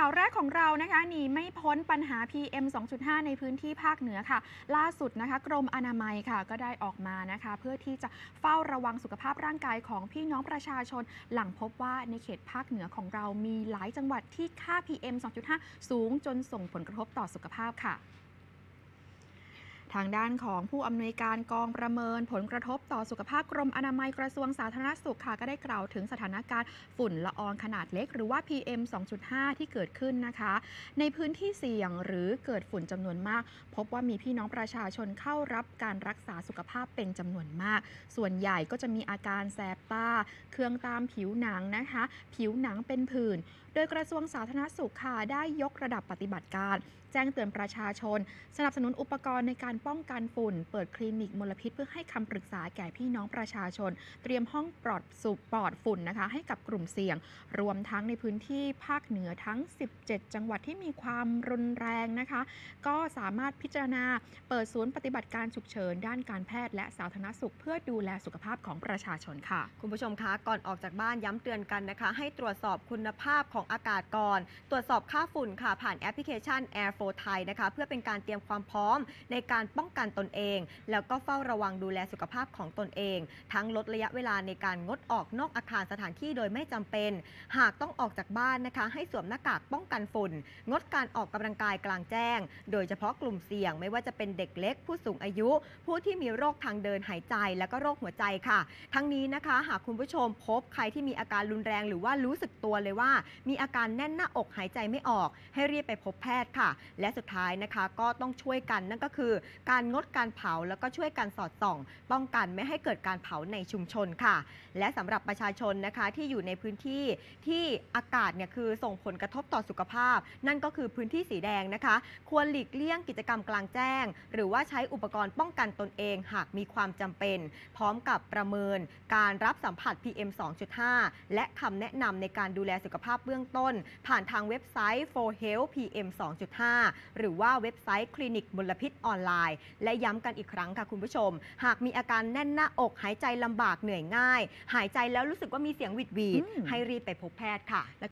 าวแรกของเรานะคะหนีไม่พ้นปัญหา PM 2.5 ในพื้นที่ภาคเหนือค่ะล่าสุดนะคะกรมอนามัยค่ะก็ได้ออกมานะคะเพื่อที่จะเฝ้าระวังสุขภาพร่างกายของพี่น้องประชาชนหลังพบว่าในเขตภาคเหนือของเรามีหลายจังหวัดที่ค่า PM 2.5 สูงจนส่งผลกระทบต่อสุขภาพค่ะทางด้านของผู้อำนวยการกองประเมินผลกระทบต่อสุขภาพกรมอนามัยกระทรวงสาธารณสุขค่ะก็ได้กล่าวถึงสถานการณ์ฝุ่นละอองขนาดเล็กหรือว่า PM 2.5 ที่เกิดขึ้นนะคะในพื้นที่เสี่ยงหรือเกิดฝุ่นจำนวนมากพบว่ามีพี่น้องประชาชนเข้ารับการรักษาสุขภาพเป็นจำนวนมากส่วนใหญ่ก็จะมีอาการแสบตาเคืองตามผิวหนังนะคะผิวหนังเป็นผื่นโดยกระทรวงสาธารณสุขค่ะได้ยกระดับปฏิบัติการแจ้งเตือนประชาชนสนับสนุนอุปกรณ์ในการป้องกันฝุ่นเปิดคลินิกมลพิษเพื่อให้คำปรึกษาแก่พี่น้องประชาชนเตรียมห้องปลอดฝุ่นนะคะให้กับกลุ่มเสี่ยงรวมทั้งในพื้นที่ภาคเหนือทั้ง17จังหวัดที่มีความรุนแรงนะคะก็สามารถพิจารณาเปิดศูนย์ปฏิบัติการฉุกเฉินด้านการแพทย์และสาธารณสุขเพื่อดูแลสุขภาพของประชาชนค่ะคุณผู้ชมคะก่อนออกจากบ้านย้ำเตือนกันนะคะให้ตรวจสอบคุณภาพของอากาศก่อนตรวจสอบค่าฝุ่นค่ะผ่านแอปพลิเคชัน Air for Thai นะคะเพื่อเป็นการเตรียมความพร้อมในการป้องกันตนเองแล้วก็เฝ้าระวังดูแลสุขภาพของตนเองทั้งลดระยะเวลาในการงดออกนอกอาคารสถานที่โดยไม่จำเป็นหากต้องออกจากบ้านนะคะให้สวมหน้ากากป้องกันฝุ่นงดการออกกำลังกายกลางแจ้งโดยเฉพาะกลุ่มเสี่ยงไม่ว่าจะเป็นเด็กเล็กผู้สูงอายุผู้ที่มีโรคทางเดินหายใจและก็โรคหัวใจค่ะทั้งนี้นะคะหากคุณผู้ชมพบใครที่มีอาการรุนแรงหรือว่ารู้สึกตัวเลยว่ามีอาการแน่นหน้าอกหายใจไม่ออกให้รีบไปพบแพทย์ค่ะและสุดท้ายนะคะก็ต้องช่วยกันนั่นก็คือการงดการเผาแล้วก็ช่วยกันสอดส่องป้องกันไม่ให้เกิดการเผาในชุมชนค่ะและสำหรับประชาชนนะคะที่อยู่ในพื้นที่ที่อากาศเนี่ยคือส่งผลกระทบต่อสุขภาพนั่นก็คือพื้นที่สีแดงนะคะควรหลีกเลี่ยงกิจกรรมกลางแจ้งหรือว่าใช้อุปกรณ์ป้องกันตนเองหากมีความจำเป็นพร้อมกับประเมินการรับสัมผัส PM 2.5 และคำแนะนำในการดูแลสุขภาพเบื้องต้นผ่านทางเว็บไซต์ For Health PM 2.5 หรือว่าเว็บไซต์คลินิกมลพิษออนไลน์และย้ำกันอีกครั้งค่ะคุณผู้ชมหากมีอาการแน่นหน้าอกหายใจลำบากเหนื่อยง่ายหายใจแล้วรู้สึกว่ามีเสียงหวิดหวีดให้รีบไปพบแพทย์ค่ะ